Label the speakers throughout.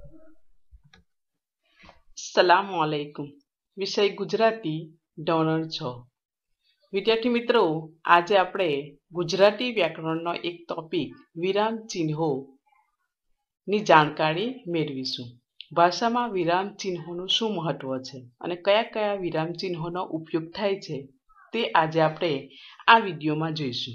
Speaker 1: સલામવાલેકુમ. વિષય ગુજરાતી ધોરણ 6. વિદ્યાર્થી મિત્રો, આજે આપણે ગુજરાતી વ્યાકરણનો એક ટોપિક વિરામ ચિહ્નો ની જાણકારી મેળવીશું. ભાષામાં વિરામ ચિહ્નોનું શું મહત્વ છે અને કયા કયા વિરામ ચિહ્નોનો ઉપયોગ થાય છે તે આજે આપણે આ વિડીયોમાં જોઈશું.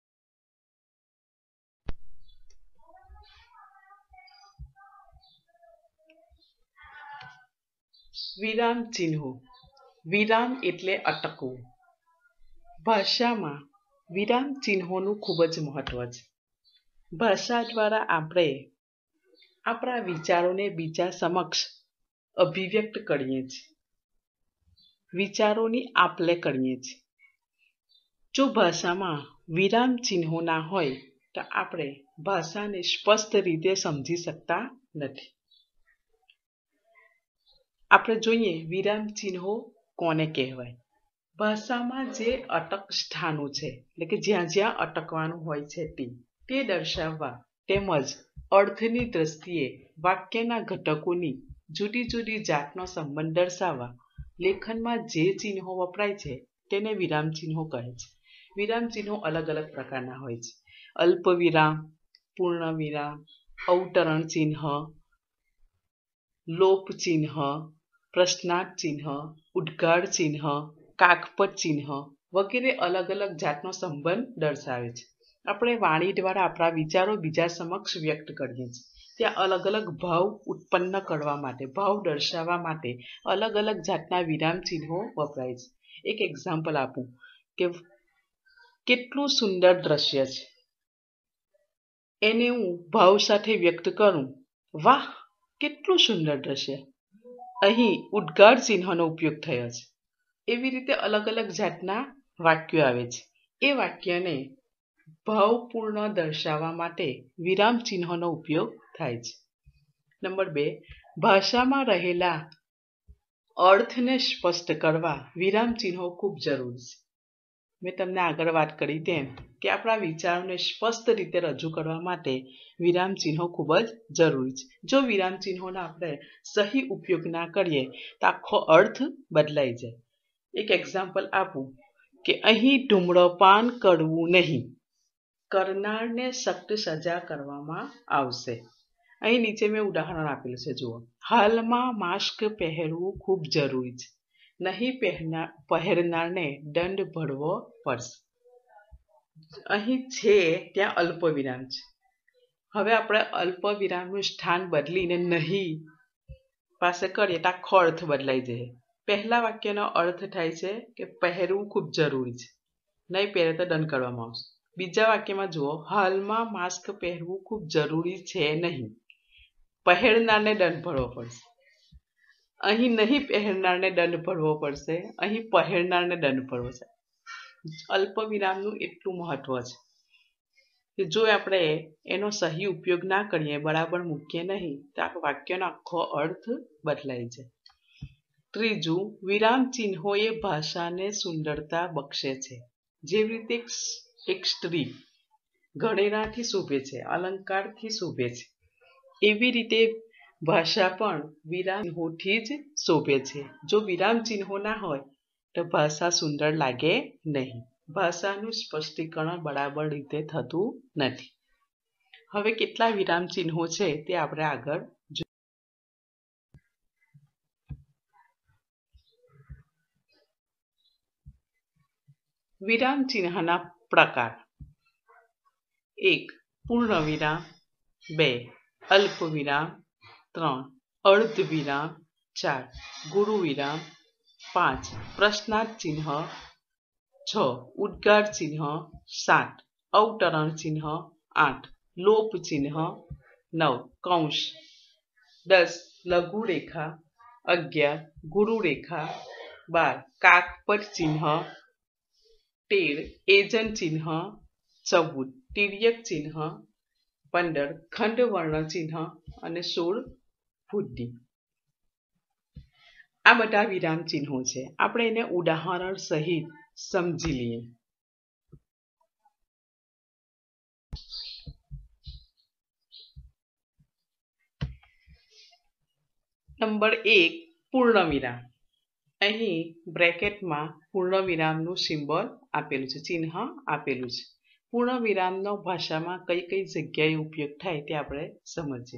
Speaker 1: વિરામ ચિહ્નો. વિરામ એટલે અટકવું. ભાષામાં વિરામ ચિહ્નોનું ખૂબ જ મહત્વ છે. ભાષા દ્વારા આપણે આપણા વિચારોને બીજા સમક્ષ અભિવ્યક્ત કરીએ છીએ. વિચારોની આપ-લે કરીએ છીએ. જો ભાષામાં વિરામ ચિહ્નો ના હોય તો આપણે ભાષાને સ્પષ્ટ રીતે સમજી શકતા નથી. આપણે જોઈએ વિરામ ચિહ્નો કોને કહેવાય. ભાષામાં જે અટક સ્થાનો છે, એટલે કે જ્યાં જ્યાં અટકવાનું હોય છે તે દર્શાવવા તેમજ અર્થની દ્રષ્ટિએ વાક્યના ઘટકોની જુદી જુદી જાતનો સંબંધ દર્શાવવા લેખનમાં જે ચિહ્નો વપરાય છે તેને વિરામ ચિહ્નો કહે છે. વિરામ ચિહ્નો અલગ અલગ પ્રકારના હોય છે. અલ્પ વિરામ, પૂર્ણ વિરામ, અવતરણ ચિહ્ન, લોપ ચિહ્ન, પ્રશ્નાર્થ ચિહ્ન, ઉદ્ગાર ચિહ્ન, કાકપદ ચિહ્ન વગેરે અલગ અલગ જાતનો સંબંધ દર્શાવે છે. આપણે વાણી દ્વારા આપણા વિચારો બીજા સમક્ષ વ્યક્ત કરીએ છીએ. ત્યાં અલગ અલગ ભાવ ઉત્પન્ન કરવા માટે, ભાવ દર્શાવવા માટે અલગ અલગ જાતના વિરામ ચિહ્નો વપરાય છે. એક એક્ઝામ્પલ આપું કે કેટલું સુંદર દ્રશ્ય છે, એને હું ભાવ સાથે વ્યક્ત કરું, વાહ કેટલું સુંદર દ્રશ્ય. અહીં ઉદ્ગાર ચિહ્નનો ઉપયોગ થયો છે. એવી રીતે અલગ અલગ જાતના વાક્યો આવે છે. એ વાક્યને ભાવપૂર્ણ દર્શાવવા માટે વિરામ ચિહ્નનો ઉપયોગ થાય છે. નંબર 2, ભાષામાં રહેલા અર્થને સ્પષ્ટ કરવા વિરામ ચિહ્નો ખૂબ જરૂરી છે. મેં તમને આગળ વાત કરી તેમ કે આપણા વિચારોને સ્પષ્ટ રીતે રજૂ કરવા માટે વિરામ ચિહ્નો ખૂબ જ જરૂરી છે. જો વિરામ ચિહ્નોનો આપણે સહી ઉપયોગ ના કરીએ તો આખો અર્થ બદલાઈ જાય. એક એક્ઝામ્પલ આપું કે અહીં ધૂમ્રપાન કરવું નહીં, કરનારને સખ્ત સજા કરવામાં આવશે. અહીં નીચે મેં ઉદાહરણ આપેલું છે, જુઓ. હાલમાં માસ્ક પહેરવું ખૂબ જરૂરી છે, નહીં પહેરનારને દંડ ભરવો પડશે. અહીં છે ત્યાં અલ્પ વિરામ છે. હવે આપણે અલ્પ વિરામનું સ્થાન બદલીને નહીં પાસે કરીએ તો આખો અર્થ બદલાઈ જાય. પહેલા વાક્યનો અર્થ થાય છે કે પહેરવું ખૂબ જરૂરી છે, નહીં પહેરે તો દંડ કરવામાં આવશે. બીજા વાક્યમાં જુઓ, હાલમાં માસ્ક પહેરવું ખૂબ જરૂરી છે નહીં, પહેરનારને દંડ ભરવો પડશે. અહીં નહીં પહેરનારને દંડ ભરવો પડશે, અહીં પહેરનારને દંડ ભરવો છે. અલ્પ વિરામનું એટલું મહત્વ છે કે જો આપણે એનો સહી ઉપયોગ ના કરીએ, બરાબર મૂકીએ નહીં તો આ વાક્યનો આખો અર્થ બદલાઈ જાય. ત્રીજું, વિરામ ચિહ્નો એ ભાષાને સુંદરતા બક્ષે છે. જેવી રીતે એક સ્ત્રી ઘરેણાથી શોભે છે, અલંકારથી શોભે છે, એવી રીતે ભાષા પણ વિરામ ચિહ્નોથી જ શોભે છે. જો વિરામ ચિહ્નો ના હોય તો ભાષા સુંદર લાગે નહીં. ભાષાનું સ્પષ્ટીકરણ બરાબર રીતે થતું નથી. હવે કેટલા વિરામ ચિહ્નો છે તે આપણે આગળ જોઈએ. વિરામ ચિહ્નના પ્રકાર: 1. પૂર્ણ વિરામ, 2. અલ્પ વિરામ, 3. અર્ધ વિરામ, 4. ગુરુ વિરામ, 5. પ્રશ્નાર્થ ચિહ્ન, 6. ઉદ્ગાર ચિહ્ન, 7. અવતરણ ચિહ્ન, 8. લોપ ચિહ્ન, 9. કૌંસ, 10. લઘુ રેખા, 11. ગુરુ રેખા, 12. કાકપદ ચિહ્ન, 13. એજન ચિહ્ન, 14. તિર્યક ચિહ્ન, 15. ખંડવર્ણ ચિહ્ન અને 16. બુદ્ધિ. આ બધા વિરામ ચિહ્નો છે. આપણે એને ઉદાહરણ સહિત સમજી લઈએ. નંબર 1 પૂર્ણવિરામ. અહીં બ્રેકેટમાં પૂર્ણવિરામનું સિમ્બોલ આપેલું છે, ચિહ્ન આપેલું છે. પૂર્ણવિરામનો ભાષામાં કઈ કઈ જગ્યાએ ઉપયોગ થાય તે આપણે સમજીએ.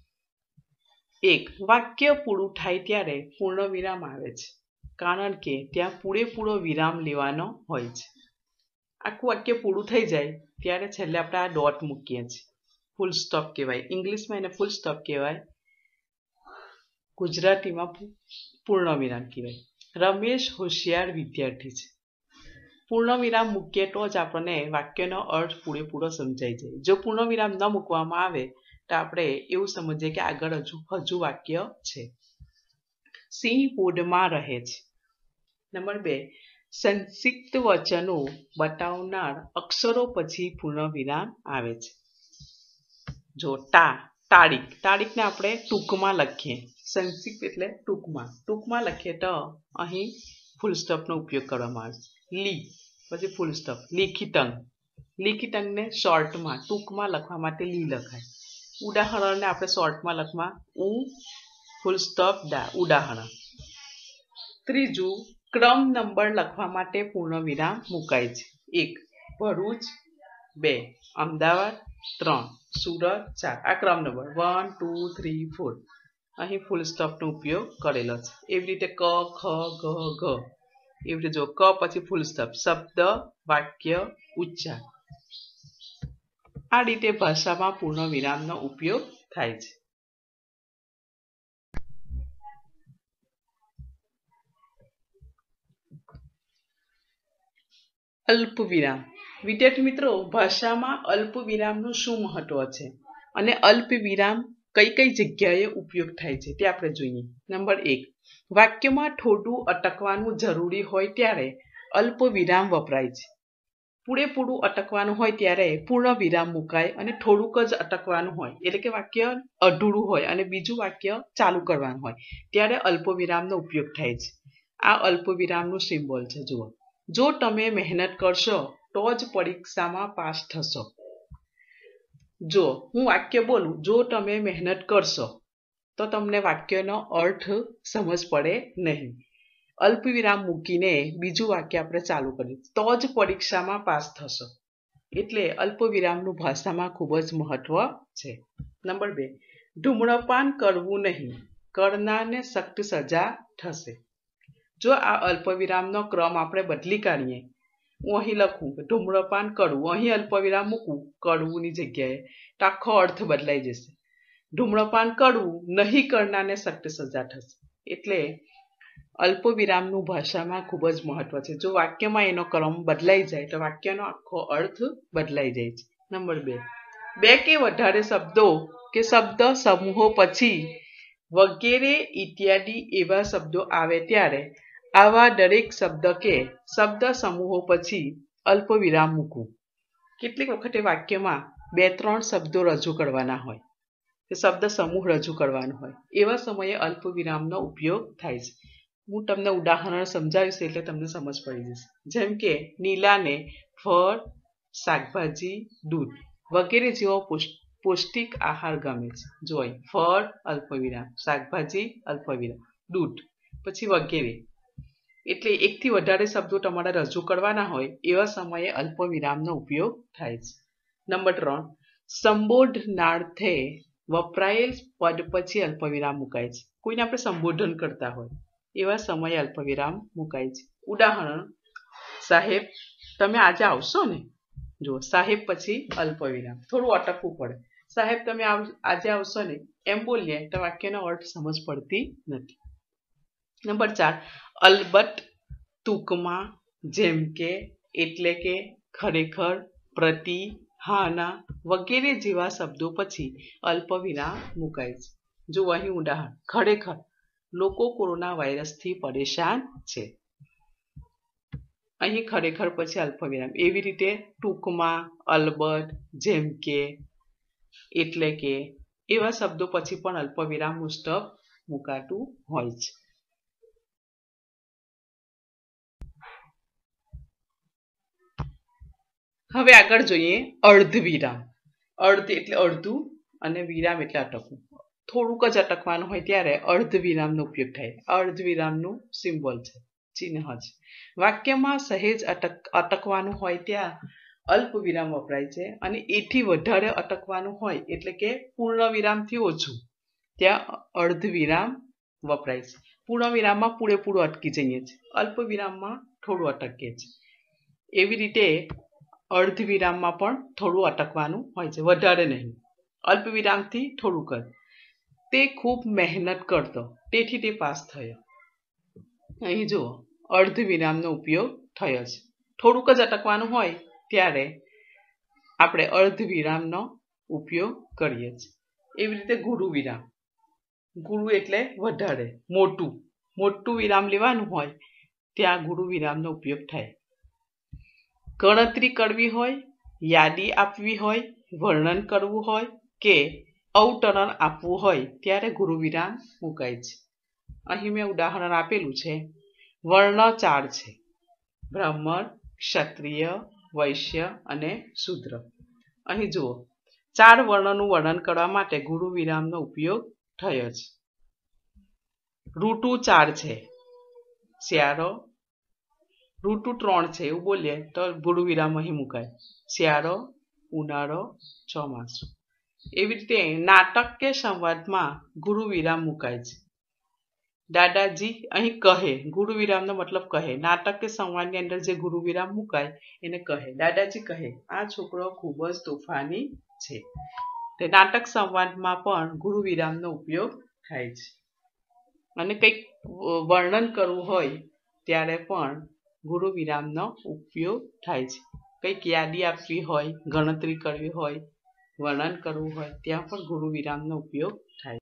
Speaker 1: 1 વાક્ય પૂરું થાય ત્યારે પૂર્ણવિરામ આવે છે, કારણ કે ત્યાં પૂરેપૂરો વિરામ લેવાનો હોય છે. આખું વાક્ય પૂરું થઈ જાય ત્યારે છેલ્લે આપણે આ ડોટ મૂકીએ છીએ, ફૂલ સ્ટોપ કહેવાય. ઇંગ્લિશમાં એને ફૂલ સ્ટોપ કહેવાય, ગુજરાતીમાં પૂર્ણવિરામ કહેવાય. રમેશ હોશિયાર વિદ્યાર્થી છે. પૂર્ણવિરામ મૂકીએ તો જ આપણને વાક્યનો અર્થ પૂરેપૂરો સમજાઈ જાય. જો પૂર્ણવિરામ ન મૂકવામાં આવે તો આપણે એવું સમજીએ કે આગળ હજુ વાક્ય છે. સિંહ પોડમાં રહે છે. નંબર 2 સંક્ષિપ્ત વચનો બતાવનાર અક્ષરો પછી પૂર્ણવિરામ આવે છે. જો તારીખ, તારીખને આપણે ટૂંકમાં લખીએ, સંક્ષિપ્ત એટલે ટૂંકમાં લખીએ તો અહીં ફૂલ સ્ટોપનો ઉપયોગ કરવામાં આવે છે. પછી ફૂલ સ્ટોપ. લિખિતંગને શોર્ટમાં ટૂંકમાં લખવા માટે લી લખાય. ઉદાહરણને આપણે શોર્ટમાં લખવા ફૂલ સ્ટોપ ઉદાહરણ. ત્રીજું ક્રમ નંબર લખવા માટે પૂર્ણવિરામ મુકાય છે. 1 ભરૂચ, 2 અમદાવાદ, 3 સુરત, 4 આ ક્રમ નંબર 1 2 3 4. અહીં ફૂલ સ્ટોપનો ઉપયોગ કરેલો છે. એવી રીતે ક ખ ગ ઘ, એવી રીતે જો ક પછી ફૂલ સ્ટોપ, શબ્દ, વાક્ય, ઉચ્ચાર. આ રીતે ભાષામાં પૂર્ણવિરામનો ઉપયોગ થાય છે. અલ્પવિરામ. વિદ્યાર્થી મિત્રો, ભાષામાં અલ્પવિરામનું શું મહત્વ છે અને અલ્પવિરામ કઈ કઈ જગ્યાએ ઉપયોગ થાય છે તે આપણે જોઈએ. નંબર 1 વાક્યમાં થોડું અટકવાનું જરૂરી હોય ત્યારે અલ્પવિરામ વપરાય છે. પૂરેપૂરું અટકવાનું હોય ત્યારે પૂર્ણ વિરામ મુકાય અને થોડુંક જ અટકવાનું હોય, એટલે કે વાક્ય અધૂરું હોય અને બીજું વાક્ય ચાલુ કરવાનું હોય ત્યારે અલ્પવિરામનો ઉપયોગ થાય છે. આ અલ્પવિરામનું સિમ્બોલ છે, જુઓ. જો તમે મહેનત કરશો તો જ પરીક્ષામાં પાસ થશો. જો હું વાક્ય બોલું, જો તમે મહેનત કરશો, તો તમને વાક્યનો અર્થ સમજ પડે નહીં. અલ્પવિરામ મૂકીને બીજું વાક્ય આપણે ચાલુ કરીએ તો જ પરીક્ષામાં પાસ થશો. એટલે અલ્પવિરામનું ભાષામાં ખૂબ જ મહત્વ છે. નંબર 2 ધૂમ્રપાન કરવું નહીં, કરનારને સખ્ત સજા થશે. જો આ અલ્પવિરામનો ક્રમ આપણે બદલી કાઢીએ, હું અહીં લખું ધૂમ્રપાન કરવું, અહીં અલ્પવિરામ મૂકું કરવુંની જગ્યાએ, તો આખો અર્થ બદલાઈ જશે. ધૂમ્રપાન કરવું નહીં કરનારને સખ્ત સજા થશે. એટલે અલ્પવિરામનું ભાષામાં ખૂબ જ મહત્વ છે. જો વાક્યમાં એનો ક્રમ બદલાઈ જાય તો વાક્યનો આખો અર્થ બદલાઈ જાય છે. નંબર 2 2 કે વધારે શબ્દો કે શબ્દ સમૂહો પછી વગેરે ઇત્યાદિ એવા શબ્દો આવે ત્યારે આવા દરેક શબ્દ કે શબ્દ સમૂહો પછી અલ્પવિરામ મૂકવું. કેટલીક વખતે વાક્યમાં 2-3 શબ્દો રજૂ કરવાના હોય, શબ્દ સમૂહ રજૂ કરવાનો હોય, એવા સમયે અલ્પવિરામનો ઉપયોગ થાય છે. હું તમને ઉદાહરણ સમજાવીશ એટલે તમને સમજ પડી જશે. જેમ કે નીલાને ફળ, શાકભાજી, દૂધ વગેરે જેવો પૌષ્ટિક આહાર ગમે છે. જોઈ ફળ અલ્પવિરામ, શાકભાજી અલ્પવિરામ, દૂધ પછી વગેરે. એટલે એકથી વધારે શબ્દો તમારે રજૂ કરવાના હોય એવા સમયે અલ્પવિરામનો ઉપયોગ થાય છે. નંબર 3 સંબોધનાર્થે વપરાયેલ પદ પછી અલ્પવિરામ મુકાય છે. કોઈને આપણે સંબોધન કરતા હોય એવા સમયે અલ્પવિરામ મુકાય છે. ઉદાહરણ, સાહેબ તમે આજે આવશો ને? જો સાહેબ પછી અલ્પવિરામ, થોડું અટકવું પડે. સાહેબ તમે આજે આવશો ને એમ બોલીએ તો વાક્યનો અર્થ સમજ પડતી નથી. નંબર 4 અલબત્ત, ટૂંકમાં, જેમ કે, એટલે કે, ખરેખર, પ્રતિ, હાના વગેરે જેવા શબ્દો પછી અલ્પવિરામ મુકાય છે. જો અહીં ઉદાહરણ, ખરેખર લોકો કોરોના વાયરસથી પરેશાન છે. અહીં ખરેખર પછી અલ્પવિરામ. એવી રીતે ટૂંકમાં, અલબત્ત, જેમ કે, એટલે કે એવા શબ્દો પછી પણ અલ્પવિરામ મુજબ મુકાતું હોય છે. હવે આગળ જોઈએ અર્ધવિરામ. અર્ધ એટલે અડધું અને વિરામ એટલે અટકવું. થોડુંક જ અટકવાનું હોય ત્યારે અર્ધવિરામનો ઉપયોગ થાય. અર્ધવિરામનું સિમ્બોલ છે, ચિહ્ન છે. વાક્યમાં સહેજ અટકવાનું હોય ત્યાં અલ્પ વિરામ વપરાય છે અને એથી વધારે અટકવાનું હોય એટલે કે પૂર્ણ વિરામથી ઓછું ત્યાં અર્ધવિરામ વપરાય છે. પૂર્ણ વિરામમાં પૂરેપૂરું અટકી જઈએ છીએ, અલ્પ વિરામમાં થોડું અટકીએ છીએ. એવી રીતે અર્ધ વિરામમાં પણ થોડું અટકવાનું હોય છે, વધારે નહીં. અલ્પ વિરામથી થોડુંક જ. તે ખૂબ મહેનત કરતો તેથી તે પાસ થયો. અહીં જુઓ અર્ધ વિરામનો ઉપયોગ થયો છે. થોડુંક જ અટકવાનું હોય ત્યારે આપણે અર્ધ વિરામનો ઉપયોગ કરીએ છીએ. એવી રીતે ગુરુ વિરામ. ગુરુ એટલે વધારે, મોટું વિરામ લેવાનું હોય ત્યાં ગુરુ વિરામનો ઉપયોગ થાય. ગણતરી કરવી હોય, યાદી આપવી હોય, વર્ણન કરવું હોય કે અવતરણ આપવું હોય ત્યારે ગુરુ વિરામ મુકાય છે. અહીં મેં ઉદાહરણ આપેલું છે. વર્ણ 4 છે: બ્રાહ્મણ, ક્ષત્રિય, વૈશ્ય અને શૂદ્ર. અહીં જુઓ 4 વર્ણનું વર્ણન કરવા માટે ગુરુ વિરામનો ઉપયોગ થયો છે. ઋતુ 4 છે: શિયાળો. ઋતુ 3 છે એવું બોલીએ તો ગુરુ વિરામ અહીં મુકાય: શિયાળો, ઉનાળો, ચોમાસું. એવી રીતે નાટક કે સંવાદમાં ગુરુ વિરામ મુકાય છે. દાદાજી અહીં કહે, ગુરુ વિરામનો મતલબ કહે. નાટક કે સંવાદની અંદર જે ગુરુ વિરામ મુકાય એને કહે. દાદાજી કહે, આ છોકરો ખૂબ જ તોફાની છે. તે નાટક સંવાદમાં પણ ગુરુ વિરામનો ઉપયોગ થાય છે. અને કંઈક વર્ણન કરવું હોય ત્યારે પણ ગુરુ વિરામનો ઉપયોગ થાય છે. કંઈક યાદી આપવી હોય, ગણતરી કરવી હોય, વર્ણન કરવું હોય ત્યાં પણ ગુરુ વિરામનો ઉપયોગ થાય.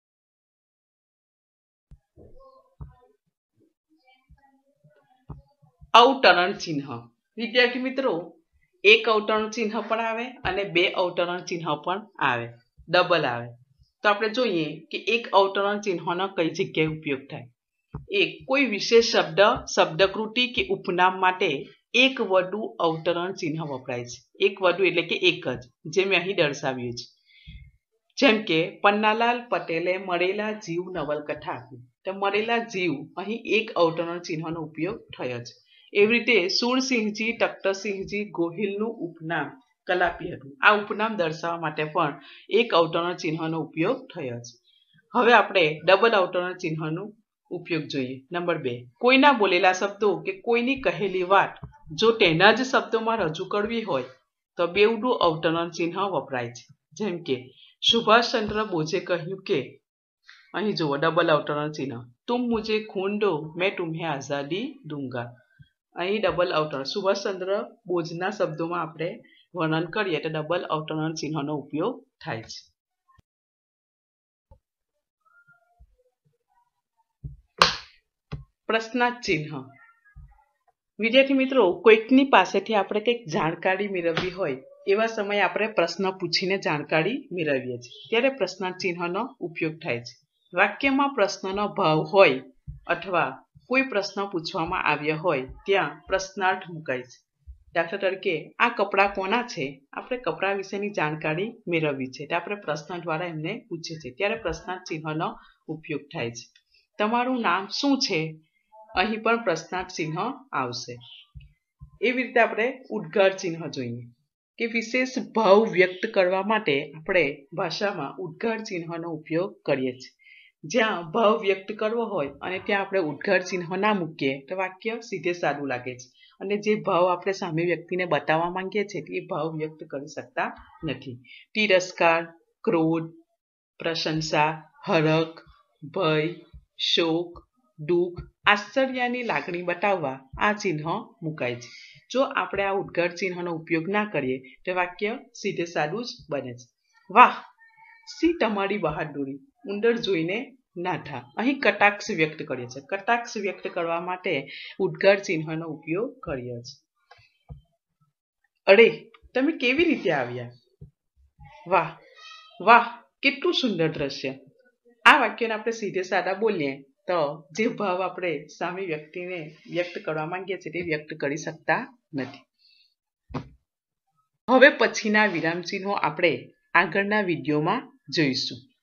Speaker 1: અવતરણ ચિહ્ન. વિદ્યાર્થી મિત્રો, એક અવતરણ ચિહ્ન પણ આવે અને 2 અવતરણ ચિહ્ન પણ આવે, ડબલ આવે. તો આપણે જોઈએ કે એક અવતરણ ચિહ્નનો કઈ જગ્યાએ ઉપયોગ થાય. એક, કોઈ વિશેષ શબ્દ, શબ્દકૃતિ કે ઉપનામ માટે એક વધુ અવતરણ ચિહ્ન વપરાય છે. એક વધુ એટલે કે એક જ, જે મેં અહીં દર્શાવ્યું છે. જેમ કે પન્નાલાલ પટેલે મળેલા જીવ નવલકથા આપી. તો મળેલા જીવ અહીં એક અવતરણ ચિહ્નનો ઉપયોગ થયો છે. એવી રીતે સુરસિંહજી તખ્તસિંહજી ગોહિલનું ઉપનામ કલાપી હતું. આ ઉપનામ દર્શાવવા માટે પણ એક અવતરણ ચિહ્નનો ઉપયોગ થયો છે. હવે આપણે ડબલ અવતરણ ચિહ્નનો ઉપયોગ જોઈએ. નંબર 2, કોઈના બોલેલા શબ્દો કે કોઈની કહેલી વાત જો તેના જ શબ્દોમાં રજૂ કરવી હોય તો બેવડું અવતરણ ચિહ્ન વપરાય છે. જેમ કે સુભાષચંદ્ર બોઝે કહ્યું કે, અહીં જુઓ ડબલ અવતરણ ચિહ્ન, તુમ મુझे खून दो मैं तुम्हें आजादी दूंगा. અહીં ડબલ અવતરણ, સુભાષચંદ્ર બોઝના શબ્દોમાં આપણે વર્ણન કરીએ તો ડબલ અવતરણ ચિહ્નનો ઉપયોગ થાય છે. પ્રશ્નાર્થ ચિહ્ન. વિદ્યાર્થી મિત્રો, કોઈકની પાસેથી આપણે કંઈક જાણકારી મેળવવી હોય એવા સમયે આપણે પ્રશ્ન પૂછીને જાણકારી મેળવીએ છીએ, ત્યારે પ્રશ્નાર્થ ચિહ્નનો ઉપયોગ થાય છે. વાક્યમાં પ્રશ્નનો ભાવ હોય અથવા કોઈ પ્રશ્ન પૂછવામાં આવ્યો હોય ત્યાં પ્રશ્નાર્થ મુકાય છે. દાખલા તરીકે, આ કપડાં કોના છે? આપણે કપડાં વિશેની જાણકારી મેળવવી છે તો આપણે પ્રશ્ન દ્વારા એમને પૂછીએ છીએ, ત્યારે પ્રશ્નાર્થ ચિહ્નનો ઉપયોગ થાય છે. તમારું નામ શું છે? અહીં પણ પ્રશ્નાર્થ ચિહ્ન આવશે. એવી રીતે આપણે ઉદ્ગાર ચિહ્ન જોઈએ કે વિશેષ ભાવ વ્યક્ત કરવા માટે આપણે ભાષામાં ઉદ્ગાર ચિહ્નનો ઉપયોગ કરીએ છીએ. જ્યાં ભાવ વ્યક્ત કરવો હોય અને ત્યાં આપણે ઉદ્ગાર ચિહ્ન ના મૂકીએ તો વાક્ય સીધે સાદું લાગે છે અને જે ભાવ આપણે સામે વ્યક્તિને બતાવવા માંગીએ છીએ તે ભાવ વ્યક્ત કરી શકતા નથી. તિરસ્કાર, ક્રોધ, પ્રશંસા, હરખ, ભય, શોક, દુઃખ, આશ્ચર્યની લાગણી બતાવવા આ ચિહ્ન મુકાય છે. જો આપણે આ ઉદ્ગાર ચિહ્નનો ઉપયોગ ના કરીએ તો વાક્ય સીધે સાદું જ બને છે. વાહ, સી તમારી બહાદુરી, ઉંદર જોઈને નાઠા. અહીં કટાક્ષ વ્યક્ત કરીએ છીએ. કટાક્ષ વ્યક્ત કરવા માટે ઉદ્ગાર ચિહ્નનો ઉપયોગ કર્યો છે. અરે, તમે કેવી રીતે આવ્યા? વાહ, વાહ, કેટલું સુંદર દ્રશ્ય. આ વાક્યને આપણે સીધે સાદા બોલીએ તો જે ભાવ આપણે સામે વ્યક્તિને વ્યક્ત કરવા માંગીએ છીએ તે વ્યક્ત કરી શકતા નથી. હવે પછીના વિરામ ચિહ્નો આપણે આગળના વિડીયોમાં જોઈશું.